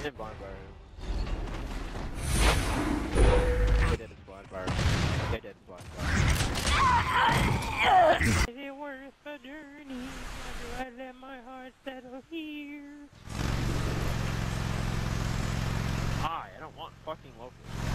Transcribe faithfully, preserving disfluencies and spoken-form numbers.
didn't blind fire him. I did his blind fire. I did his blind fire. Is it worth the journey? Or do I let my heart settle here? Hi, I don't want fucking locals.